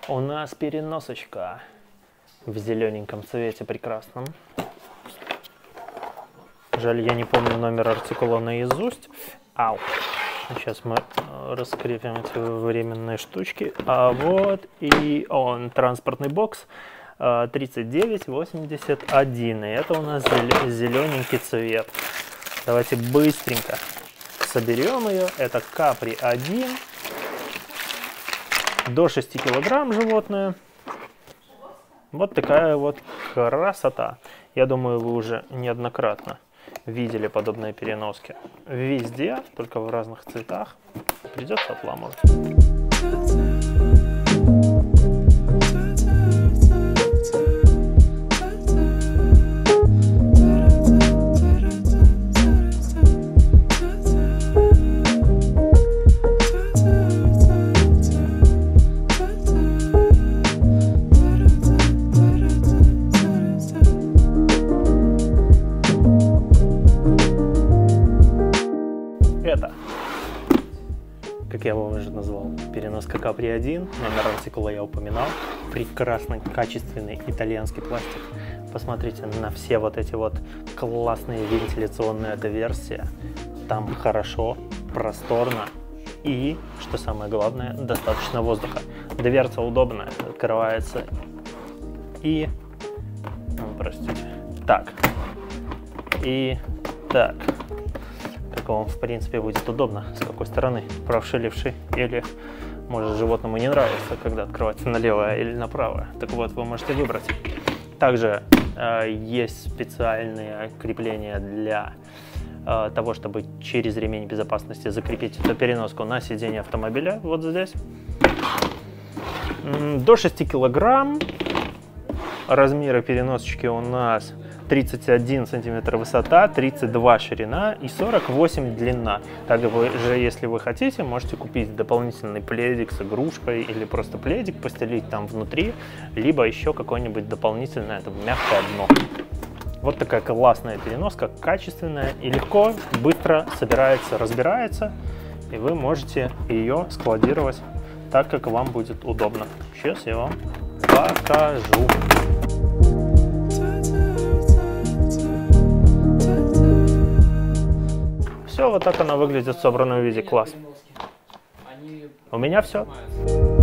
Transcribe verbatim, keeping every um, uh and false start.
У нас переносочка в зелененьком цвете прекрасном. Жаль, я не помню номер артикула наизусть. Ау. Сейчас мы раскрепим эти временные штучки. А вот и он, транспортный бокс тридцать девять восемьдесят один. И это у нас зелененький цвет. Давайте быстренько соберем ее. Это Капри один. До шести килограмм животное. Вот такая вот красота. Я думаю, вы уже неоднократно видели подобные переноски везде, только в разных цветах. Придется отламывать. Это, как я его уже назвал, переноска Капри один, номер артикула я упоминал, прекрасный, качественный итальянский пластик. Посмотрите на все вот эти вот классные вентиляционные отверстия, там хорошо, просторно и, что самое главное, достаточно воздуха. Дверца удобная, открывается и, ну, простите, так, и так. Как вам, в принципе, будет удобно, с какой стороны, правши, левши, или, может, животному не нравится, когда открывается налево или направо. Так вот, вы можете выбрать. Также э, есть специальные крепления для э, того, чтобы через ремень безопасности закрепить эту переноску на сиденье автомобиля, вот здесь. До шести килограмм. Размеры переносочки у нас тридцать один сантиметр высота, тридцать два ширина и сорок восемь длина. Также, если вы хотите, можете купить дополнительный пледик с игрушкой или просто пледик постелить там внутри, либо еще какое-нибудь дополнительное это мягкое дно. Вот такая классная переноска, качественная и легко, быстро собирается, разбирается, и вы можете ее складировать так, как вам будет удобно. Сейчас я вам покажу. Все, вот так она выглядит в собранном виде. Класс. У меня все.